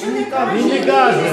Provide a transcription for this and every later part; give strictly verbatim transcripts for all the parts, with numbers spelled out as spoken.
Він не каже. Він не каже.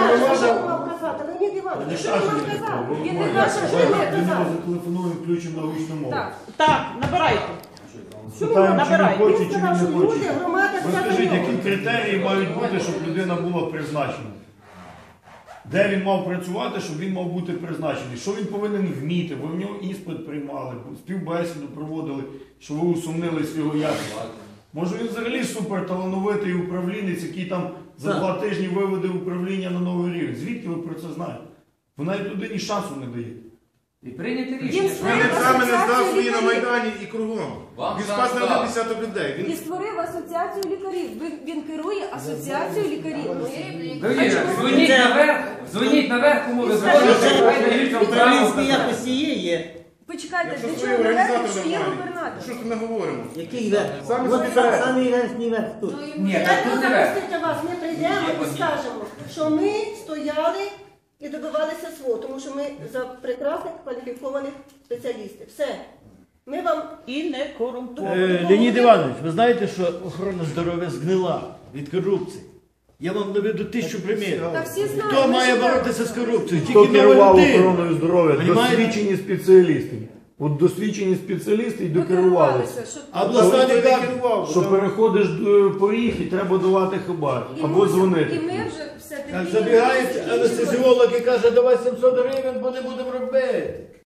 Він не каже, що Він не його казав. зателефонує, включимо на гучну мову. Так. Так, набирайте. Питаємо, чи він Набирай. хоче, Він чи він сказав, що не люди, хоче. громада Ви вся скажіть, за нього. які критерії мають бути, щоб людина була призначена? Де він мав працювати, щоб він мав бути призначений? Що він повинен вміти? Ви в нього іспит приймали, співбесіду проводили, що ви усумнились в його якості. Може він взагалі суперталановитий управлінець, який там за Так. два тижні виведе управління на новий рівень. Звідки ви про це знаєте? Ви навіть людині шансу не даєте. І прийняти Він рішення. створив Він екзамени здав асоціацію свої на лікарів. Майдані і кругом. Вам Він сам спас на здав. один десяток людей. І Він створив асоціацію лікарів. Він, він керує асоціацією лікарів. Довіра, дзвоніть наверх, дзвоніть наверх, кому ви Скажіть, дзвоните, хай дають вам право Управлінські казати. якості є, є. Почекайте, якщо для своїй чого наверх, організатор якщо є нормальний. губернатор? Що ж ти не говоримо? Який верх? Самі От собі берете. самий верхній верх тут. Ні, Я так тут не не верх. запустити вас, ми прийдемо і скажемо, що ми стояли і добивалися свого, тому що ми за прекрасних кваліфікованих спеціалістів. Все. Ми вам І не корумповані. Е, Леонід Іванович, ви знаєте, що охорона здоров'я згнила від корупції? Я вам наведу тисячу примірів. та всі знають. Хто ми має ж- боротися з корупцією? Хто Тільки керував новий один. охороною здоров'я? Понімаєте? Досвідчені спеціалісти. От досвідчені спеціалісти й Ми докерувалися. керувалися, щоб- А обласна Що ви лікарня. Що переходиш е, поріг і треба давати хабар. І Або ми- дзвонити. І ми вже все Як терпіли, забігає закінчили. анестезіолог і каже, давай сімсот гривень, бо не будемо робити.